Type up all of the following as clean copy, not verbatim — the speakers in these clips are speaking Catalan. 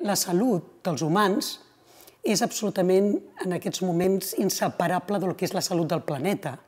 La salut dels humans és absolutament, en aquests moments, inseparable del que és la salut del planeta.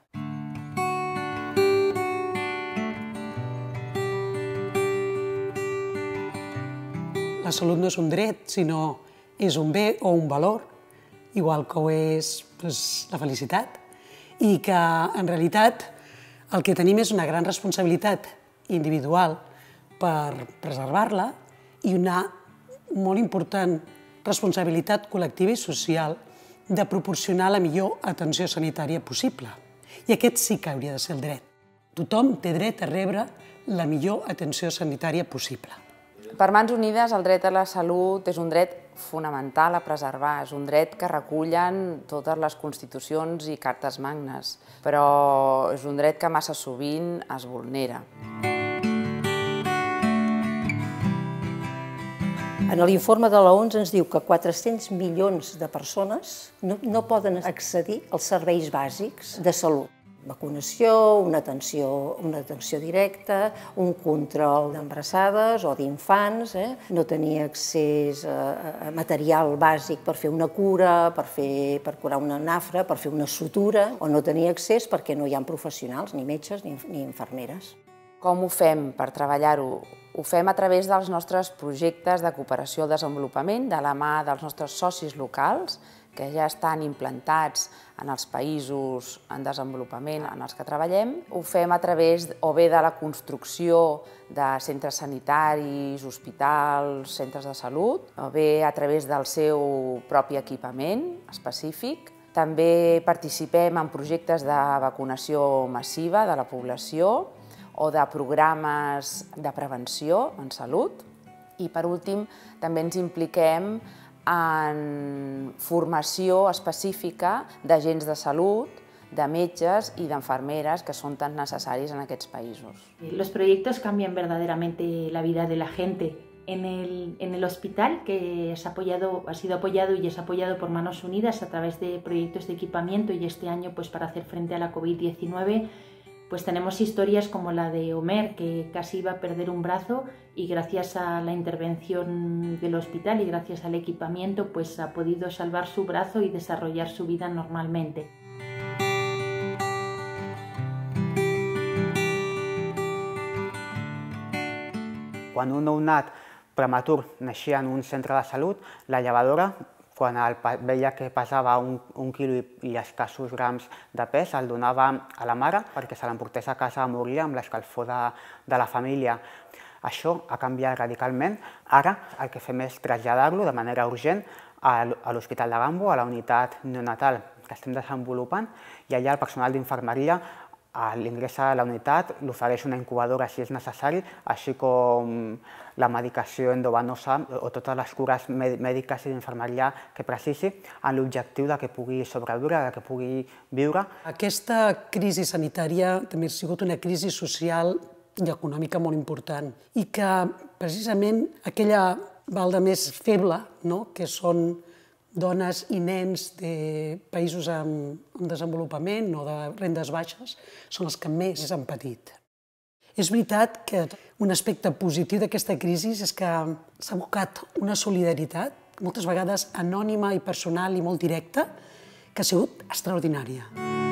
La salut no és un dret, sinó és un bé o un valor, igual que ho és la felicitat, i que, en realitat, el que tenim és una gran responsabilitat individual per preservar-la i una molt important responsabilitat col·lectiva i social de proporcionar la millor atenció sanitària possible. I aquest sí que hauria de ser el dret. Tothom té dret a rebre la millor atenció sanitària possible. Per Mans Unides, el dret a la salut és un dret fonamental a preservar, és un dret que recullen totes les constitucions i cartes magnes, però és un dret que massa sovint es vulnera. En l'informe de l'OMS ens diu que 400 milions de persones no poden accedir als serveis bàsics de salut. Vacunació, una atenció directa, un control d'embarassades o d'infants, no tenir accés a material bàsic per fer una cura, per curar una nafra, per fer una sutura, o no tenir accés perquè no hi ha professionals, ni metges ni infermeres. Com ho fem per treballar-ho? Ho fem a través dels nostres projectes de cooperació al desenvolupament, de la mà dels nostres socis locals, que ja estan implantats en els països en desenvolupament en els que treballem. Ho fem a través o bé de la construcció de centres sanitaris, hospitals, centres de salut, o bé a través del seu propi equipament específic. També participem en projectes de vacunació massiva de la població o de programes de prevenció en salut. I, per últim, també ens impliquem en formació específica d'agents de salut, de metges y de enfermeras que son tan necesarios en aquests països. Los proyectos cambian verdaderamente la vida de la gente. En el hospital, que ha sido apoyado y es apoyado por Manos Unidas a través de proyectos de equipamiento, y este año pues para hacer frente a la COVID-19, pues tenemos historias como la de Omer, que casi iba a perder un brazo y gracias a la intervención del hospital y gracias al equipamiento pues ha podido salvar su brazo y desarrollar su vida normalmente. Quan un nounat prematur naixia en un centre de salut, la llevadora, quan veia que pesava un quilo i escassos grams de pes, el donava a la mare perquè se l'emportés a casa a morir amb l'escalfor de la família. Això ha canviat radicalment. Ara el que fem és traslladar-lo de manera urgent a l'Hospital de Gambo, a la unitat neonatal que estem desenvolupant, i allà el personal d'infermeria l'ingressa a la unitat, l'ofereix una incubadora si és necessari, així com la medicació endovenosa o totes les cures mèdiques i d'infermeria que precisi, amb l'objectiu que pugui sobreviure, que pugui viure. Aquesta crisi sanitària també ha sigut una crisi social i econòmica molt important i que precisament aquella balda més feble, que són dones i nens de països en desenvolupament o de rendes baixes, són els que més han patit. És veritat que un aspecte positiu d'aquesta crisi és que s'ha buscat una solidaritat, moltes vegades anònima i personal i molt directa, que ha sigut extraordinària.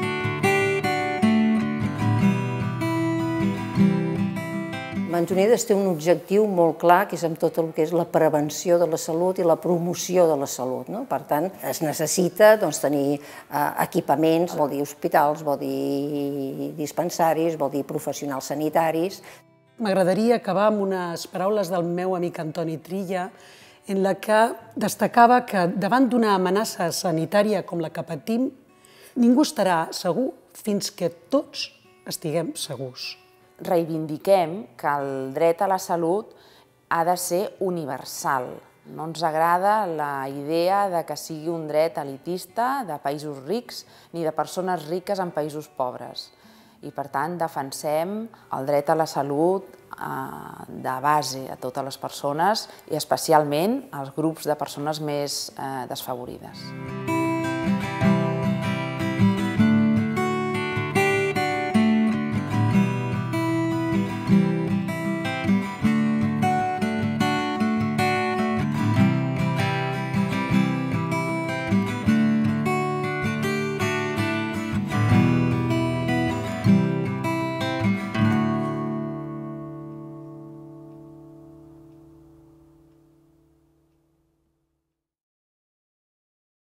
Mans Unides té un objectiu molt clar, que és amb tot el que és la prevenció de la salut i la promoció de la salut. Per tant, es necessita tenir equipaments, vol dir hospitals, vol dir dispensaris, vol dir professionals sanitaris. M'agradaria acabar amb unes paraules del meu amic Antoni Trilla, en la que destacava que davant d'una amenaça sanitària com la que patim, ningú estarà segur fins que tots estiguem segurs. Reivindiquem que el dret a la salut ha de ser universal. No ens agrada la idea que sigui un dret elitista de països rics ni de persones riques en països pobres. I, per tant, defensem el dret a la salut de base a totes les persones i especialment als grups de persones més desfavorides.